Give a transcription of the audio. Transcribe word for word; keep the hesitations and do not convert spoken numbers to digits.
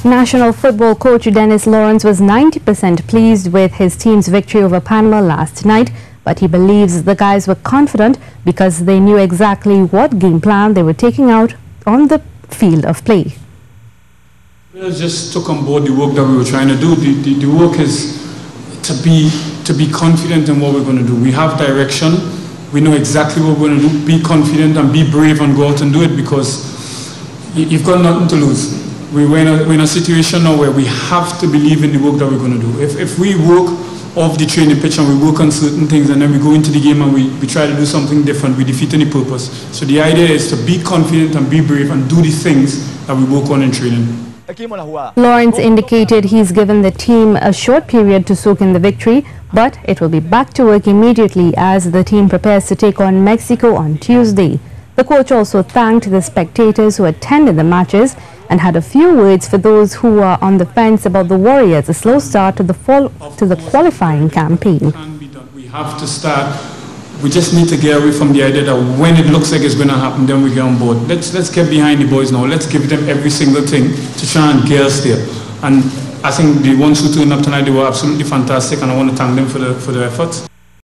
National football coach Denis Lawrence was ninety percent pleased with his team's victory over Panama last night, but he believes the guys were confident because they knew exactly what game plan they were taking out on the field of play. We just took on board the work that we were trying to do. The, the, the work is to be, to be confident in what we're going to do. We have direction. We know exactly what we're going to do. Be confident and be brave and go out and do it, because you've got nothing to lose. We're in, a, we're in a situation now where we have to believe in the work that we're going to do. If, if we work off the training pitch and we work on certain things and then we go into the game and we, we try to do something different, we defeat any purpose. So the idea is to be confident and be brave and do the things that we work on in training. Lawrence indicated he's given the team a short period to soak in the victory, but it will be back to work immediately as the team prepares to take on Mexico on Tuesday. The coach also thanked the spectators who attended the matches and had a few words for those who are on the fence about the Warriors' a slow start to the fall, to the qualifying campaign. We have to start. We just need to get away from the idea that when it looks like it's going to happen, then we get on board. Let's let's get behind the boys now. Let's give them every single thing to try and get us there. And I think the ones who turned up tonight, they were absolutely fantastic, and I want to thank them for the for their efforts.